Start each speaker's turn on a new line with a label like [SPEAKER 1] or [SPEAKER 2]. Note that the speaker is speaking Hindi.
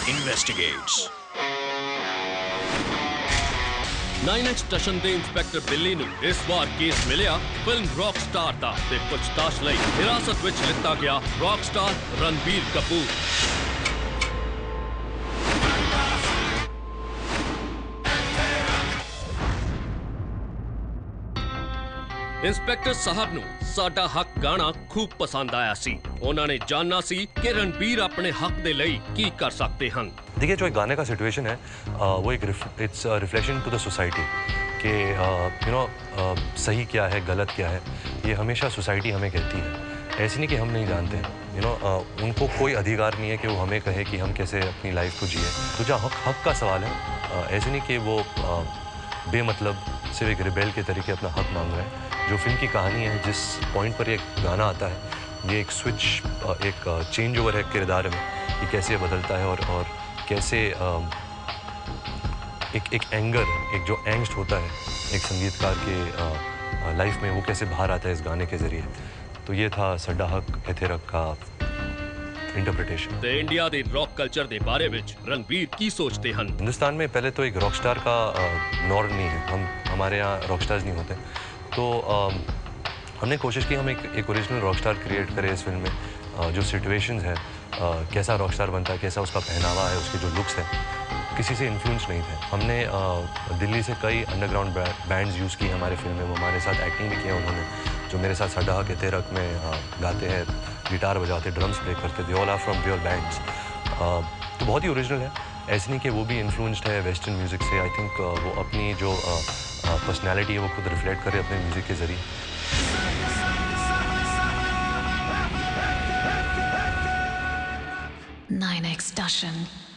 [SPEAKER 1] investigates.
[SPEAKER 2] 9X ਸਟੇਸ਼ਨ ਦੇ ਇੰਸਪੈਕਟਰ ਬਿੱਲੀ ਨੂੰ ਇਸ ਵਾਰ ਕੇਸ ਮਿਲਿਆ ਫਿਲਮ ਰੌਕ ਸਟਾਰ ਦਾ ਤੇ ਪੁੱਛਤਾਛ ਲਈ ਹਿਰਾਸਤ ਵਿੱਚ ਲਿੱਤਾ ਗਿਆ rock star Ranbir Kapoor. Inspector साहब नूं साडा हक गाना खूब पसंद आया सी। उन्होंने जानना सी कि रणबीर अपने हक दे लई की कर सकते हैं।
[SPEAKER 3] देखिए, जो एक गाने का सिचुएशन है वो एक it's reflection to the society कि सही क्या है गलत क्या है, ये हमेशा सोसाइटी हमें कहती है। ऐसे नहीं कि हम नहीं जानते, उनको कोई अधिकार नहीं है कि वो हमें कहे कि हम कैसे अपनी लाइफ को जिए। तो जहाँ हक का सवाल है, ऐसे नहीं कि वो बेमतलब सिर्फ एक रिबेल के तरीके अपना हक मांग रहे हैं। जो फिल्म की कहानी है, जिस पॉइंट पर एक गाना आता है, ये एक स्विच, एक चेंज ओवर है किरदार में, कि कैसे ये बदलता है और कैसे एक एंगर, एक जो एंग्स्ट होता है एक संगीतकार के लाइफ में, वो कैसे बाहर आता है इस गाने के ज़रिए। तो ये था साडा हक इत्थे रख का इंटरप्रिटेशन।
[SPEAKER 2] ते इंडिया दे रॉक कल्चर दे बारे विच रणबीर की सोचते हैं?
[SPEAKER 3] हिंदुस्तान में पहले तो एक रॉक स्टार का नॉर्म नहीं है, हमारे यहाँ रॉक स्टार्स नहीं होते। तो हमने कोशिश की हम एक ओरिजिनल रॉक स्टार क्रिएट करें इस फिल्म में। जो सिचुएशंस है, कैसा रॉक स्टार बनता है, कैसा उसका पहनावा है, उसके जो लुक्स हैं, किसी से इन्फ्लुएंस नहीं थे। हमने दिल्ली से कई अंडरग्राउंड बैंड्स यूज़ की हमारे फिल्म में, वो हमारे साथ एक्टिंग भी किया उन्होंने, जो मेरे साथ साडा हक इत्थे रख में गाते हैं, गिटार बजाते, ड्रम्स प्ले करते। They all are from real bands. तो बहुत ही ओरिजिनल है। ऐसे नहीं कि वो भी इन्फ्लुएंस्ड है वेस्टर्न म्यूज़िक से। आई थिंक वो अपनी जो पर्सनैलिटी है वो खुद रिफ्लेक्ट करे अपने म्यूज़िक के ज़रिए।
[SPEAKER 4] 9X Dashan।